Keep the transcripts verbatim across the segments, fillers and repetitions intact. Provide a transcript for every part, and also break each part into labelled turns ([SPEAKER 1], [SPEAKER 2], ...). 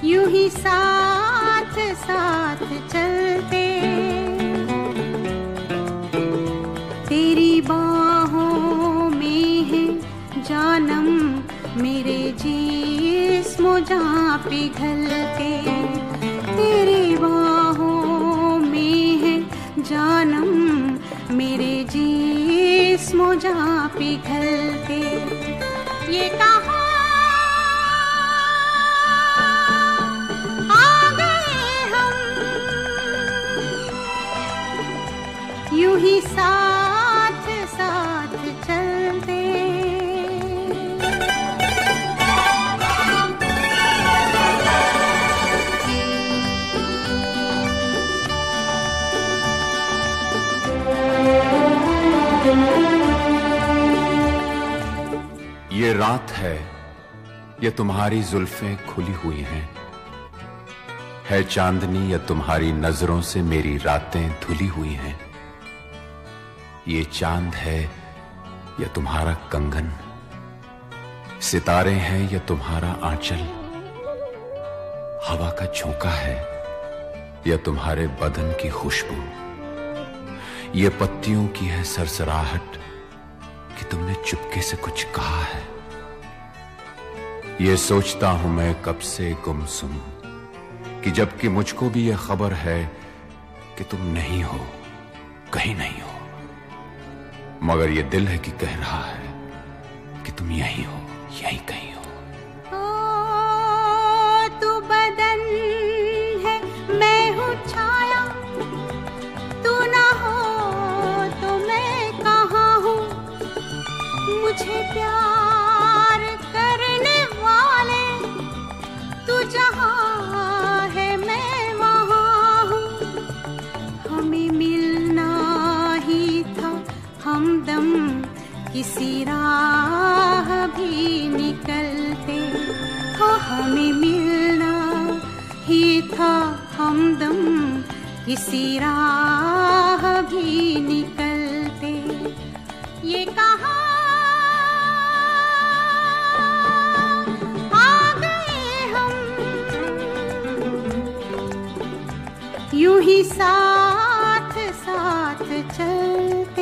[SPEAKER 1] यूं ही साथ साथ चलते, तेरी बाहों में है जानम मेरे जिस्मो जान पिघलते, तेरी बाहों में है जानम मेरे जिस्मो जान पिघलते। ये कहा यूं ही साथ साथ चलते।
[SPEAKER 2] ये रात है, ये तुम्हारी जुल्फें खुली हुई हैं, है चांदनी या तुम्हारी नजरों से मेरी रातें धुली हुई हैं। ये चांद है या तुम्हारा कंगन, सितारे हैं या तुम्हारा आंचल, हवा का झोंका है या तुम्हारे बदन की खुशबू, ये पत्तियों की है सरसराहट कि तुमने चुपके से कुछ कहा है। ये सोचता हूं मैं कब से गुमसुम कि जबकि मुझको भी यह खबर है कि तुम नहीं हो, कहीं नहीं हो, मगर ये दिल है कि कह रहा है कि तुम यहीं हो, यहीं कहीं हो।
[SPEAKER 1] ओ, तू बदन है, मैं हूँ छाया, तू ना हो तो मैं कहाँ हूँ। मुझे प्यार करने वाले तू जहाँ है मैं वहाँ हूँ। हमें मिलना ही था हमदम किसी राह भी निकलते, हो हमें मिलना ही था हमदम किसी राह भी निकलते। ये कहा आ गए हम, यूं ही साथ साथ चलते।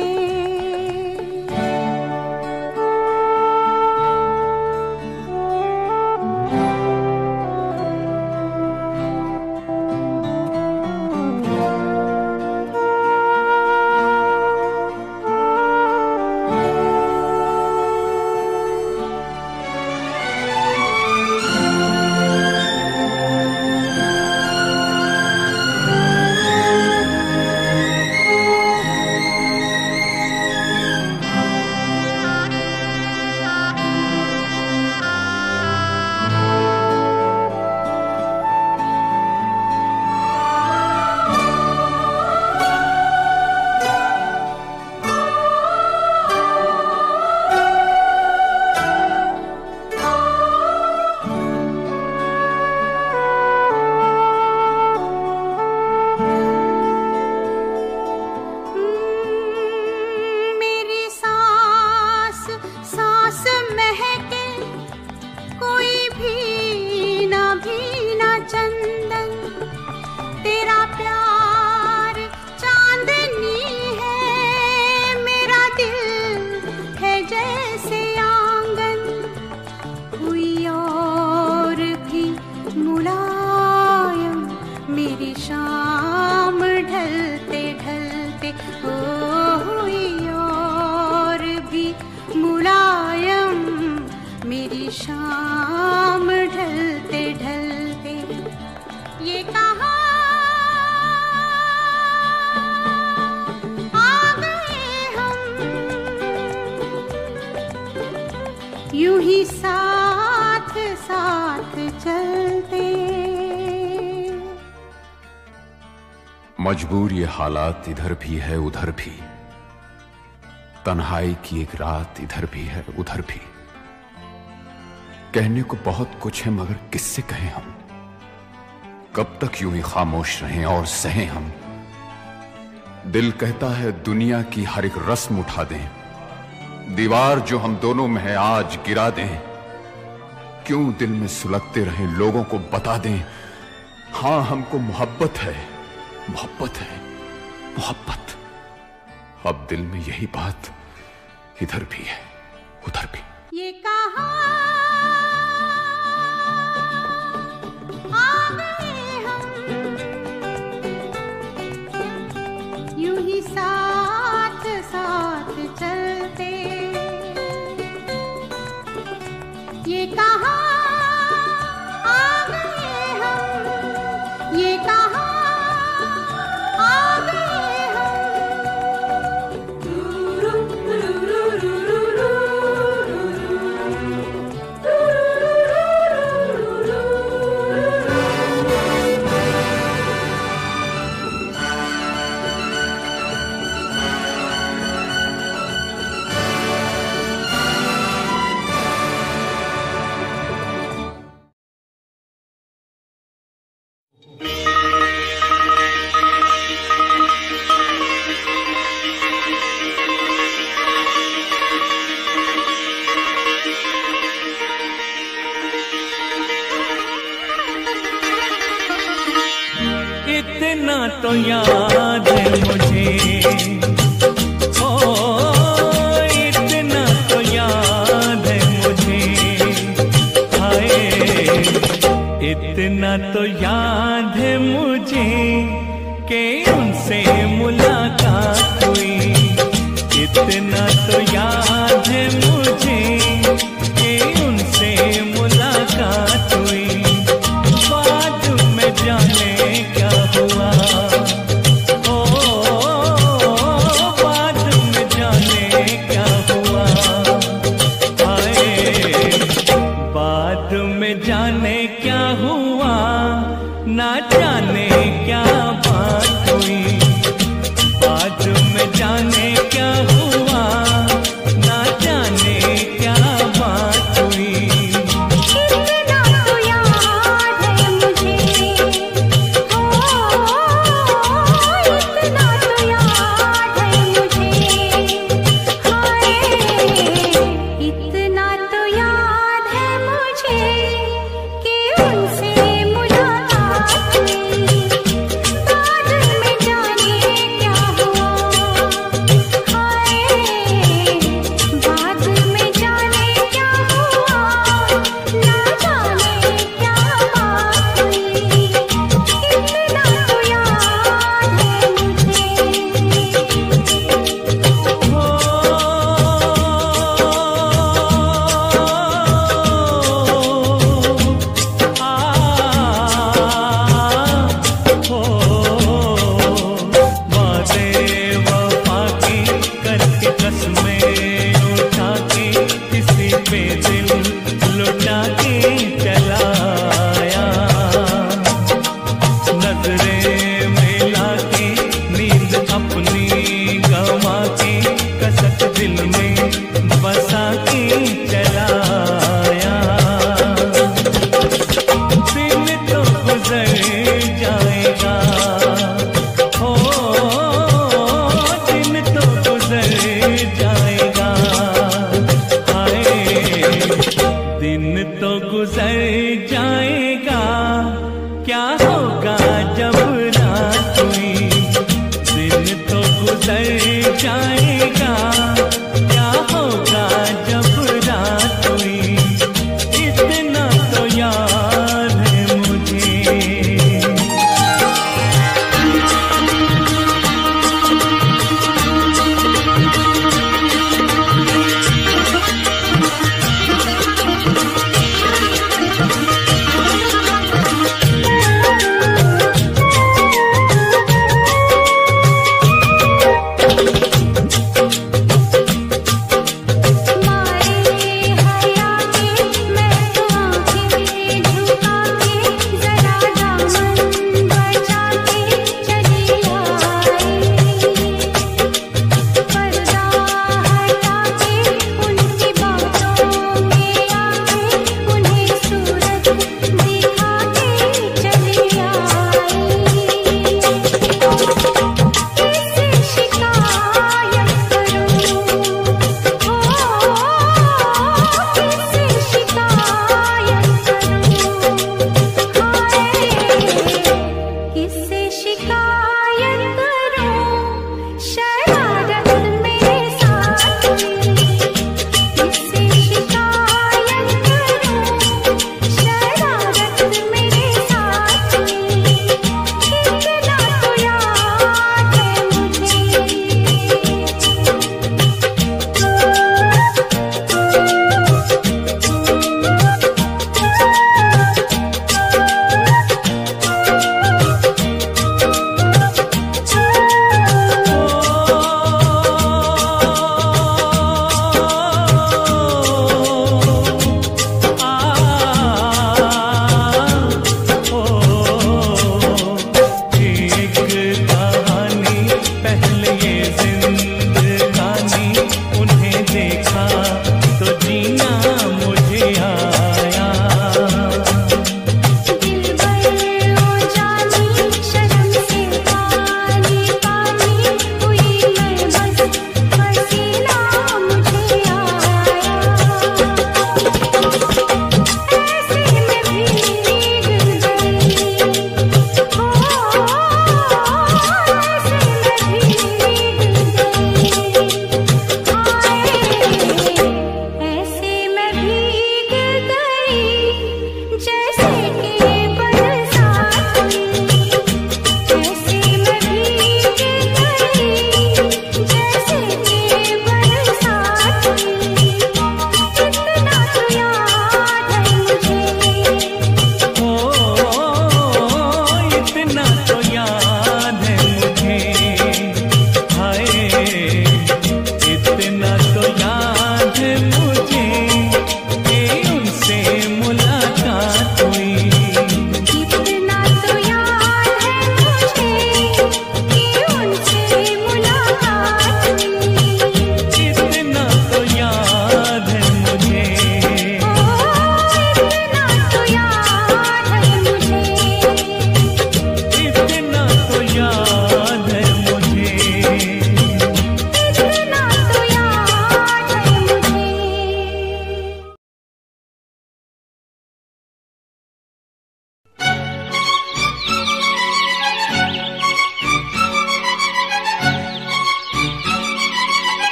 [SPEAKER 1] शाम ढलते ढलते ये कहा आ गए हम, यूं ही साथ साथ चलते।
[SPEAKER 2] मजबूर ये हालात इधर भी है उधर भी, तन्हाई की एक रात इधर भी है उधर भी। कहने को बहुत कुछ है मगर किससे कहें हम, कब तक यूं ही खामोश रहें और सहें हम। दिल कहता है दुनिया की हर एक रस्म उठा दें, दीवार जो हम दोनों में है आज गिरा दें। क्यों दिल में सुलगते रहें, लोगों को बता दें, हां हमको मोहब्बत है, मोहब्बत है, मोहब्बत। अब दिल में यही बात इधर भी है, उधर भी।
[SPEAKER 1] ये कहां आ गए हम, यूं ही साथ साथ चलते। ये कहां आ गए हम, ये कहां आ गए
[SPEAKER 3] इतना तो याद है मुझे, ओ इतना तो याद है मुझे, हाय इतना तो याद है मुझे कि उनसे मुलाकात हुई। इतना तो याद है मुझे कि उनसे मुलाकात हुई। बाद में जाने क्या हुआ, ओ बाद में जाने क्या हुआ, हाय बाद में जाने क्या हुआ, ना जाने क्या बात हुई। बाद में जाने क्या हुआ, ना जाने क्या बात हुई।
[SPEAKER 1] इतना तो याद है मुझे, हो इतना तो याद है मुझे, हाय इतना तो याद है मुझे कि उनसे मुलाकात हुई।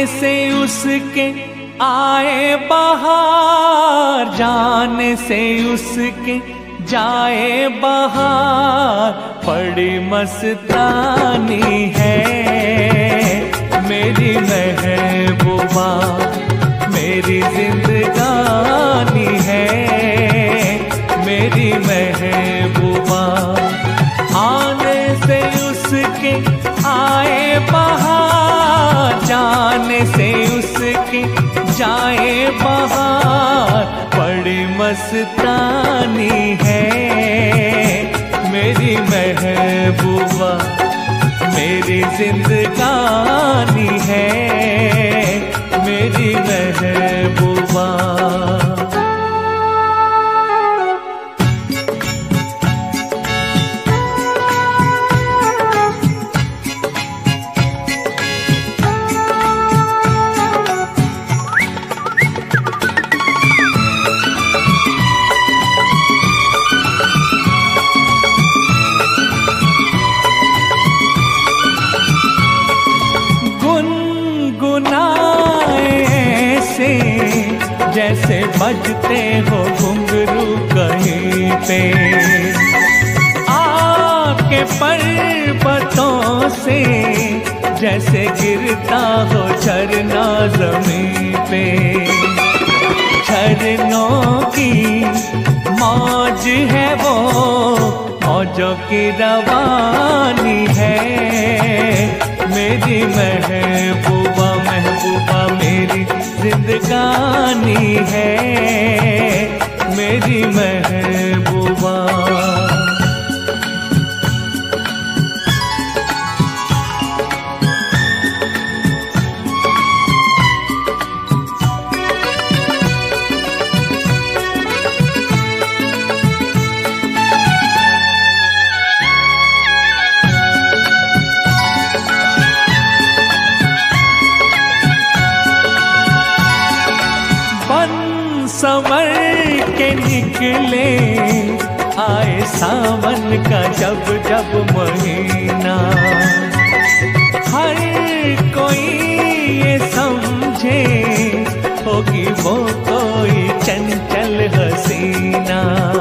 [SPEAKER 3] से उसके आए बहार, जाने से उसके जाए बहार, बड़ी मस्तानी है मेरी महबूबा, मेरी जिंदगानी है मेरी महबूबा। आने से उसके आए बहार, जाने से उसके जाए बहार, बड़ी मस्तानी है मेरी महबूबा, मेरी जिंदगानी है मेरी महबूबा। जैसे बजते हो घुंघरू कहीं पे, आपके पर्वतों से जैसे गिरता हो झरना जमीन पे। झरनों की मौज है वो, मौजों की रवानी है मेरी महबूबा, महबूबा मेरी जिंदगानी है मेरी महबूबा। संवर के निकले आए सावन का जब जब महीना, हर कोई ये समझे होगी वो कोई चंचल हसीना।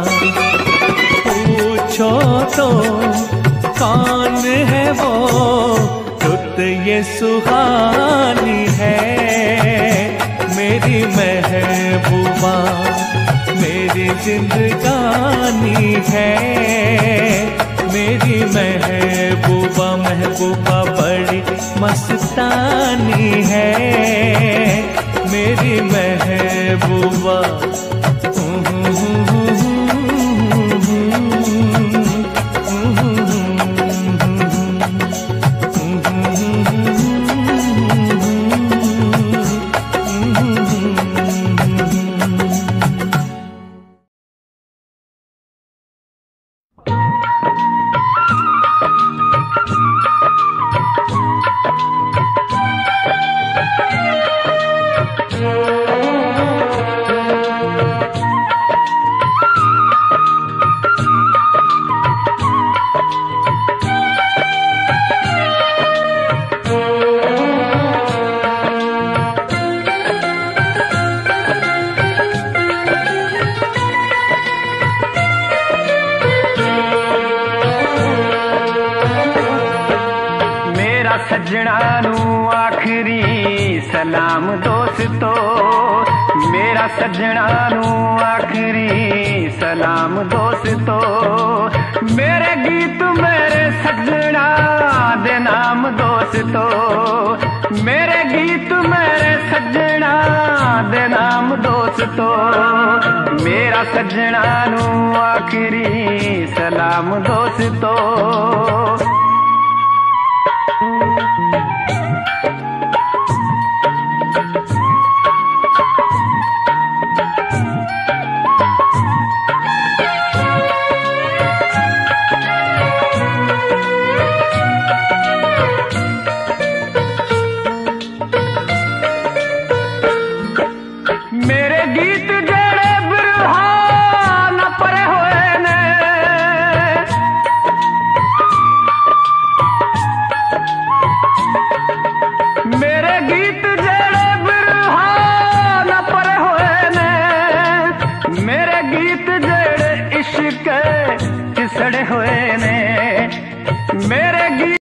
[SPEAKER 3] पूछो तो कौन है वो, रुत ये सुहानी है मेरी महबूबा, मेरी जिंदगानी है मेरी महबूबा, महबूबा बड़ी मस्तानी है मेरी महबूबा।
[SPEAKER 4] सजना नू आखरी सलाम दोस्तो, मेरा सजना नू आखरी सलाम दोस्तो। मेरे गीत मेरे सजना दे नाम दोस्तो, मेरे गीत मेरे सजना दे नाम दोस्तो। मेरा सजना नू आखरी सलाम दोस्तो। मेरे गीत जड़े बिरहा न परे होए ने, इश्क किसड़े हुए ने मेरे गीत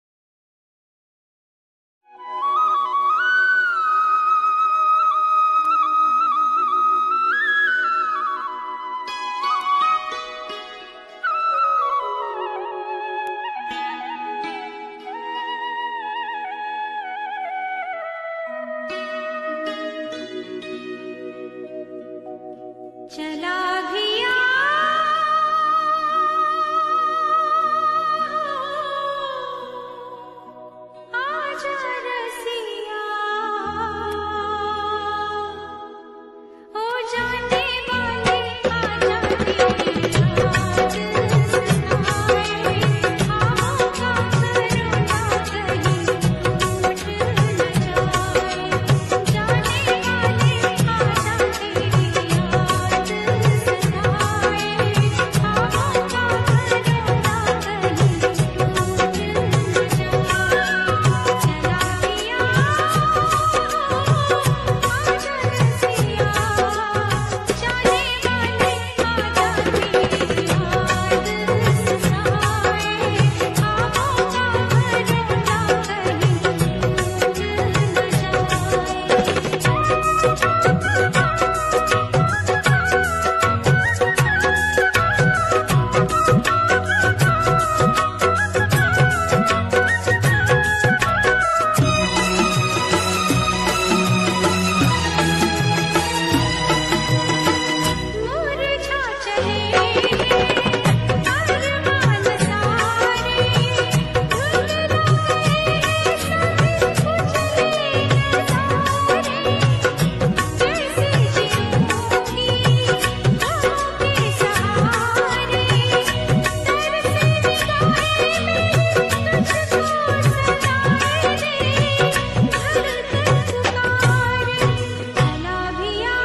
[SPEAKER 1] चला भिया आजा रसिया ओ जाने वाले आजा तेरी याद सताए ख्वाबों का करुणा कहीं टूट न जाए जाने वाले आजा तेरी याद सताए ख्वाबों का करुणा कहीं टूट न जाए चला भिया आजा रसिया जाने वाले आजा तेरी याद सताए ख्वाबों का करुणा मुरझा चले अरमान सारे धुल गए सब उजले नजारे जैसे जीऊंगी गमों के सहारे तरस निगाहें मेरी तुझको सताए रे धड़कन पुकारे चला भिया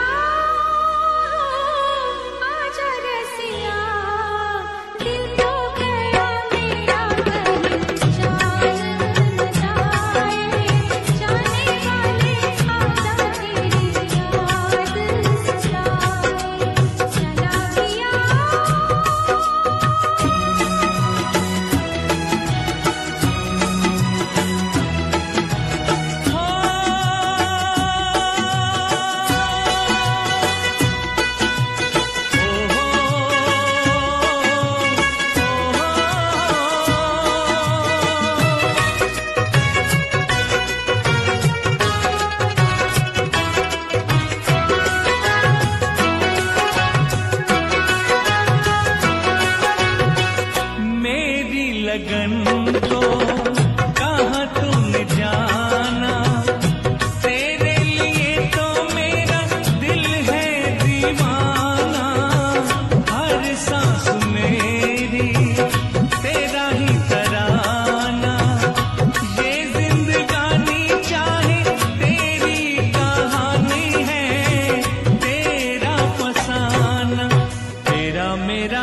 [SPEAKER 1] आजा रसिया दिल तो गया मेरा कहीं जान न जाए जाने वाले आजा तेरी याद सताए चला भिया
[SPEAKER 3] मेरी लगन को कहाँ तुमने जाना तेरे लिए तो मेरा दिल है दीवाना हर सांस मेरी तेरा ही तराना ये जिंदगानी चाहे तेरी कहानी है तेरा फसाना तेरा मेरा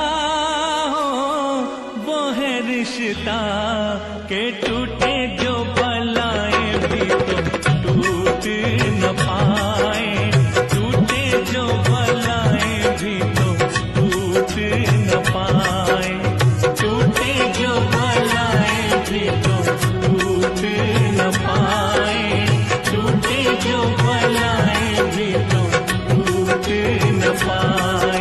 [SPEAKER 3] वो है रिश्ता के टूटे जो भलाएं भी तो टूट न पाए टूटे जो भलाएं भी तो टूट न पाए टूटे जो भलाएं भी तो टूट न पाए टूटे जो भलाएं भी तो टूट न पाए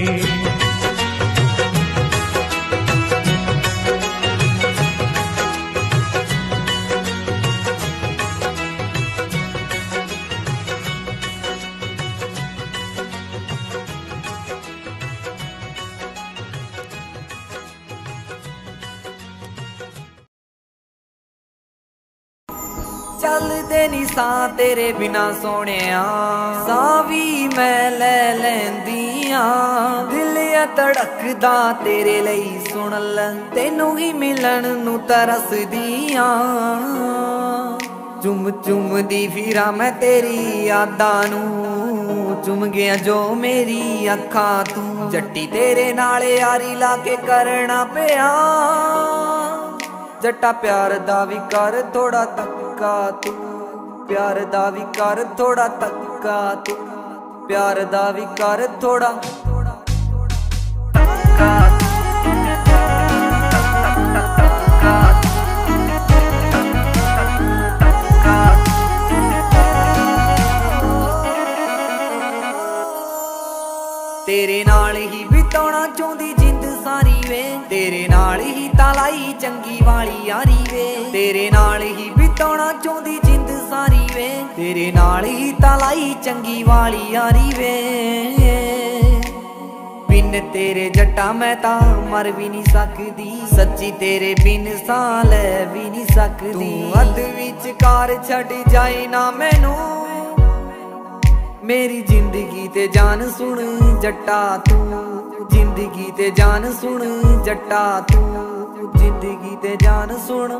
[SPEAKER 5] ਚੱਲਦੇ ਨੀ ਸਾਂ ਤੇਰੇ ਬਿਨਾ ਸੋਹਣਿਆ ਸਾਹ ਵੀ ਮੈਂ ਲੈ ਲੈਂਦੀ ਆਂ ਦਿਲ ਆ ਧੜਕਦਾ ਤੇਰੇ ਲਈ ਸੁਣ ਲੈ ਤੈਨੂੰ ਹੀ ਮਿਲਣ ਨੂੰ ਤਰਸਦੀ ਆਂ ਚੁੰਮ ਚੁੰਮਦੀ ਫਿਰਾਂ ਮੈਂ ਤੇਰੀ ਯਾਦਾਂ ਨੂੰ ਚੁੰਮ ਗਿਆ ਜੋ ਮੇਰੀ ਅੱਖਾਂ ਤੂੰ ਜੱਟੀ ਤੇਰੇ ਨਾਲ ਯਾਰੀ ਲਾ ਕੇ ਕਰਨਾ ਪਿਆ ਜੱਟਾ ਪਿਆਰ ਦਾ ਵੀ ਕਰ ਥੋੜਾ ਤੱਕਾ ਤੂੰ ਪਿਆਰ ਦਾ ਵੀ ਕਰ ਥੋੜਾ ਤੱਕਾ ਤੂੰ ਪਿਆਰ ਦਾ ਵੀ ਕਰ ਥੋੜਾ ਚਾਹੁੰਦੀ ਜਿੰਦ ਸਾਰੀ ਵੇ ਤੇਰੇ ਨਾਲ ਹੀ ਤਾਂ ਲਾਈ ਚੰਗੀ ਵਾਲੀ ਯਾਰੀ ਵੇ ਤੇਰੇ ਨਾਲ ਹੀ ਬਿਤਾਉਣਾ ਚਾਹੁੰਦੀ ਜਿੰਦ ਸਾਰੀ ਵੇ ਤੇਰੇ ਨਾਲ ਹੀ ਤਾਂ ਲਾਈ ਚੰਗੀ ਵਾਲੀ ਯਾਰੀ ਵੇ ਬਿਨ ਤੇਰੇ ਜੱਟਾ ਮੈਂ ਤਾਂ ਮਰ ਵੀ ਨਹੀਂ ਸਕਦੀ ਸੱਚੀ ਤੇਰੇ ਬਿਨ ਸਾਹ ਲੈ ਵੀ ਨਹੀਂ ਸਕਦੀ ਤੂੰ ਅੱਧ ਵਿਚਕਾਰ ਛੱਡ ਜਾਏ ਨਾ ਮੈਨੂੰ ਮੇਰੀ ਜ਼ਿੰਦਗੀ ਤੇ ਜਾਨ ਸੁਣ ਜੱਟਾ ਤੂੰ ਜ਼ਿੰਦਗੀ ਤੇ ਜਾਨ ਸੁਣ ਜੱਟਾ ਤੂੰ ਜ਼ਿੰਦਗੀ ਤੇ ਜਾਨ ਸੁਣ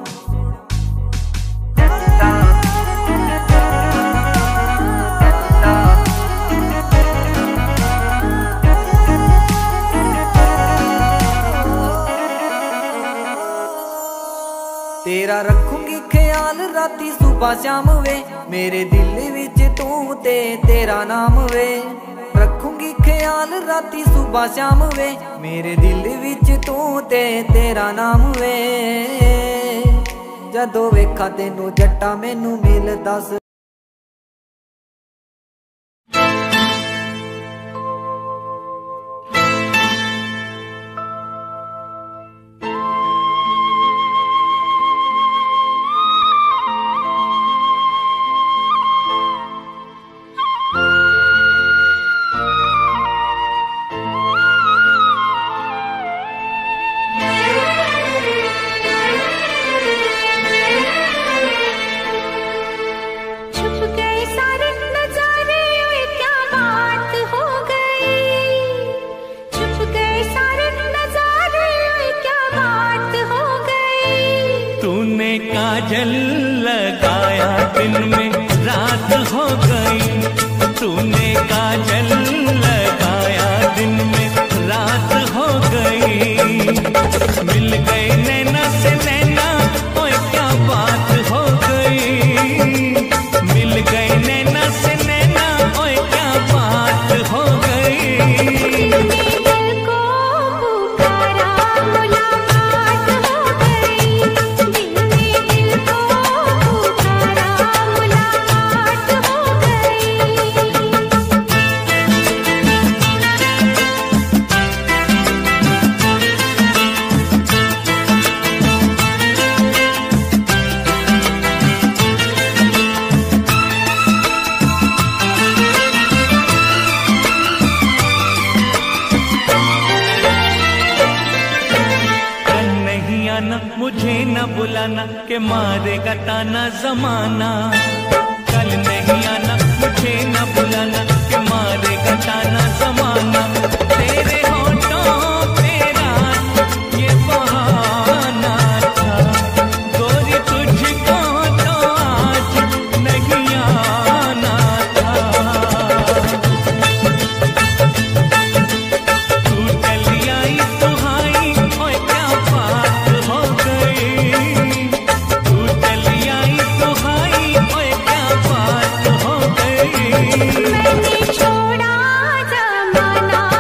[SPEAKER 5] तेरा रखूंगी ख्याल राती सुबह शाम वे मेरे दिल विच तू ते तेरा नाम वे रखूंगी ख्याल राती सुबह शाम वे मेरे दिल विच तू ते तेरा नाम वे जदों वेखा तेनू जट्टा मैनू मिल दस
[SPEAKER 3] काजल लगाया दिन में रात हो गई तूने काजल लगाया दिन में रात हो गई मिल गए नैना से नैना ओए क्या बात हो गई मिल गए नैना से नैना ओए क्या बात हो गई मुझे न बुलाना के मारेगा ताना जमाना कल नहीं आना मुझे न बुलाना के मारेगा ताना जमाना तेरे होठों पे रात ये बहाना था गोरी तुझको तो आज नहीं आना था तू चली आई सुहाई ओए क्या बात हो गई तू चली आई सुहाई ओए क्या बात हो गई
[SPEAKER 1] मैंने छोड़ा जमाना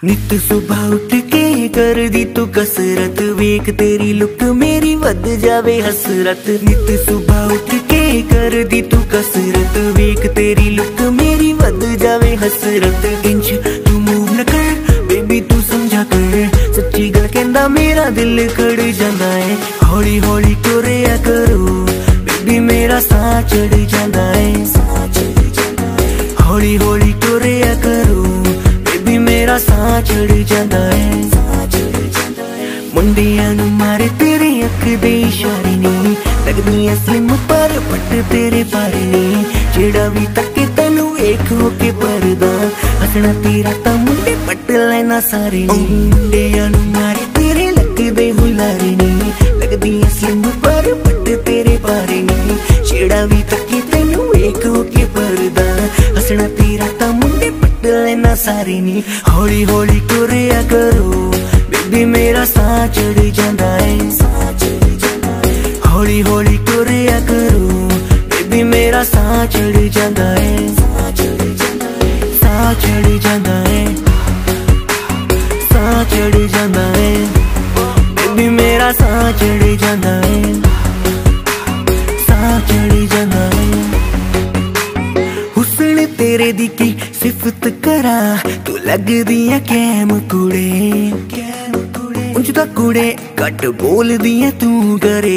[SPEAKER 6] नित सुबह उठ के कर दी तू कसरत, वेख तेरी लुक मेरी वध जावे हसरत। नित सुबह उठ के कर दी तू कसरत, वेख तेरी लुक मेरी वध जावे हसरत। इंच तू मूव न कर बेबी तू समझा कर, सच्ची गल कहंदा मेरा दिल कड़ जांदा है। हौली हौली टुरिया करो बेबी मेरा साह चढ़ जांदा है। हौली हौली टुरिया करो बेबी मेरा साह चढ़ जांदा है। मुंडियां नू मारे तेरे अख दे इशारे नी, लगदियां स्लिम पर पट तेरे पारे नी। जेड़ा भी तके तैनू वेख होके परदा, हसना तेरा तां मुंडे पट लेना सारे नी। मुंडियां नू मारे तेरे लगदे हुलारे नी, लगदियां स्लिम पर पट तेरे पारे नी। जेड़ा भी तके तैनू वेख होके परदा, हसना तेरा तां मुंडे पट लेना सारे नी। हौली हौली टुरिया करो बेबी मेरा साह चढ़ जांदा है। हौली हौली टुरिया करो बेबी मेरा साह चढ़ जांदा है। साह चढ़ जांदा है, साह चढ़ जांदा है बेबी मेरा साह चढ़ जांदा है। साह चढ़ जांदा है। हुस्न तेरे दी की सिफत करा, तू लगदी है कैम कुड़े। उंज दा कुड़े घट बोलदी है तू करे।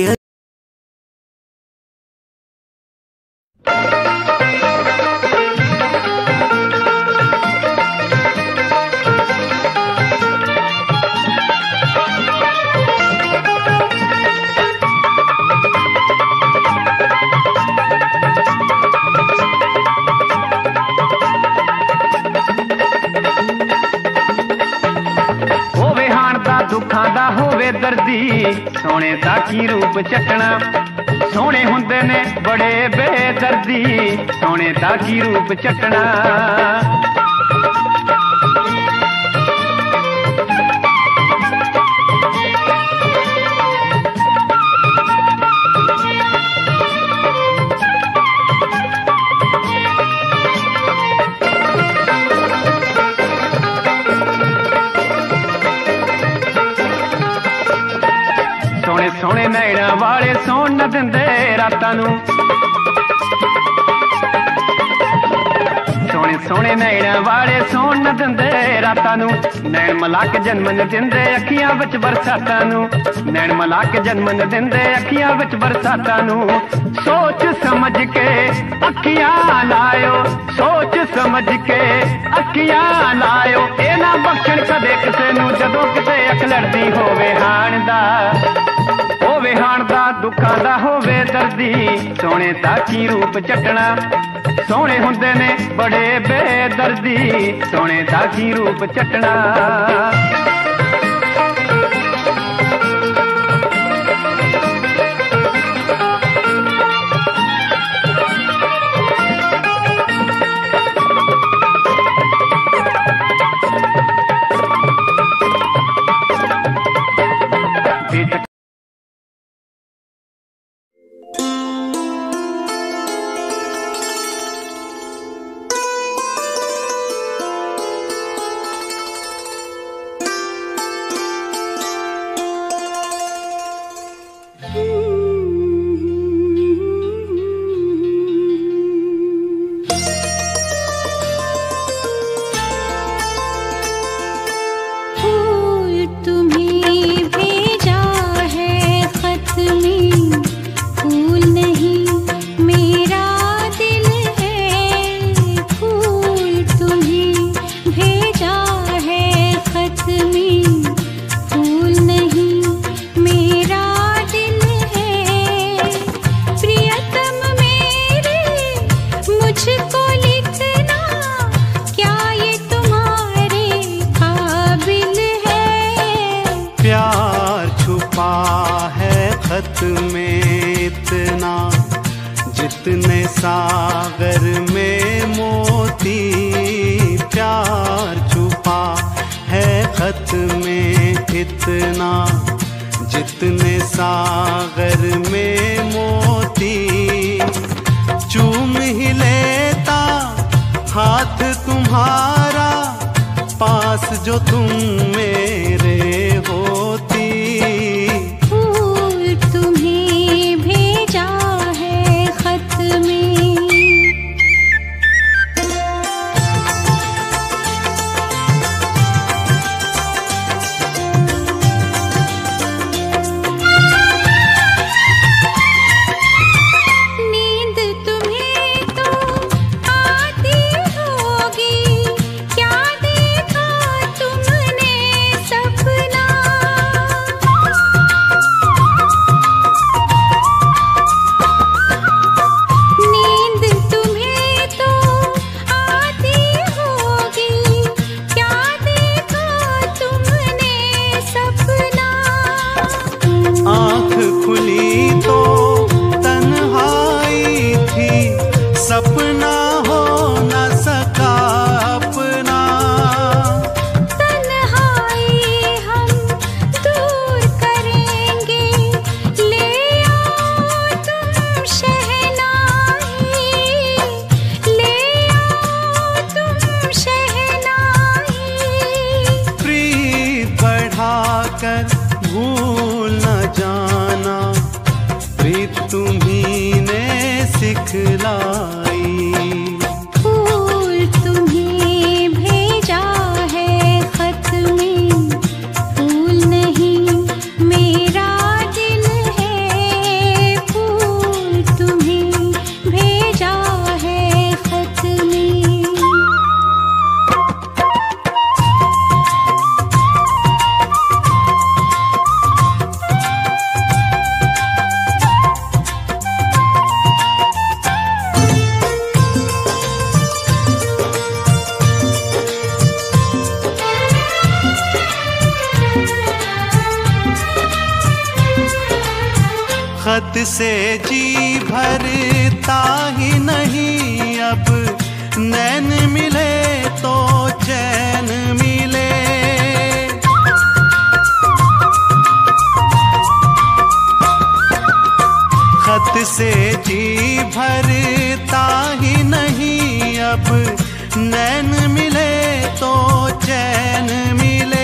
[SPEAKER 4] सोने दा की रूप चटना, सोने हुंदे ने बड़े बेदर्दी, सोने दा की रूप चटना। सोने नैना वाले सोन न दिंदे रातां नू, सोने सोने नैना वाले सोन न दिंदे रातां नू। नैन मला के जन्म न दिंदे अखियां विच बरसातां नू, नैन मला के जन्म न दिंदे अखियां विच बरसातां नू। सोच समझ के अखियां लायो, सोच समझ के अखियां लायो। ए ना बख्शण कदे किसे नू जदों किते अख लड़दी होवे हाण दा, होवे हाण दा दुखां दा होवे दर्दी। सोने दा की रूप चटना, सोने हुंदे ने बड़े बेदर्दी, सोने दा की रूप चटना।
[SPEAKER 7] जितने सागर में मोती, प्यार छुपा है खत में इतना। जितने सागर में मोती, चूम ही लेता हाथ तुम्हारा पास जो तुम मेरे होती।
[SPEAKER 1] फूल तुम्हें भेजा है खत में, नींद तुम्हें तो आती होगी, क्या देखा तुमने सपना। नींद तुम्हें तो आती होगी, क्या देखा तुमने सपना।
[SPEAKER 7] आँख खुली तो तन्हाई थी, सपना हो न सका अपना।
[SPEAKER 1] तन्हाई हम दूर करेंगे, ले आओ तुम शहनाई, ले आओ तुम शहनाई।
[SPEAKER 7] प्रीत बढ़ाकर भूल न जाना, प्रीत तुम्ही ने सिखलाई।
[SPEAKER 1] फूल तुम्हें भेजा है खत में, फूल नहीं मेरा दिल है। फूल तुम्हें भेजा है खत में।
[SPEAKER 7] खत से जी भरता ही नहीं, अब नैन मिले तो चैन मिले। खत से जी भरता ही नहीं, अब नैन मिले तो चैन मिले।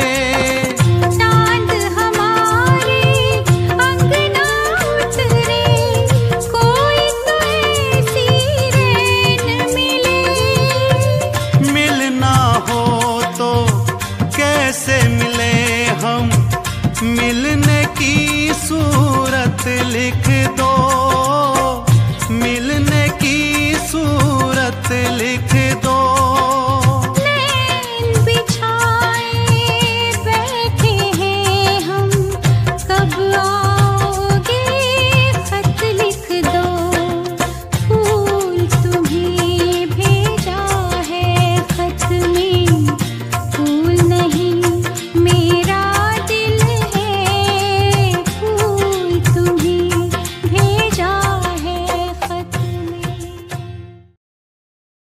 [SPEAKER 1] चांद हमारे अंगना उतरे, कोई तो ऐसी रैन मिले।
[SPEAKER 7] मिलना हो तो कैसे मिले हम, मिलने की सूरत लिख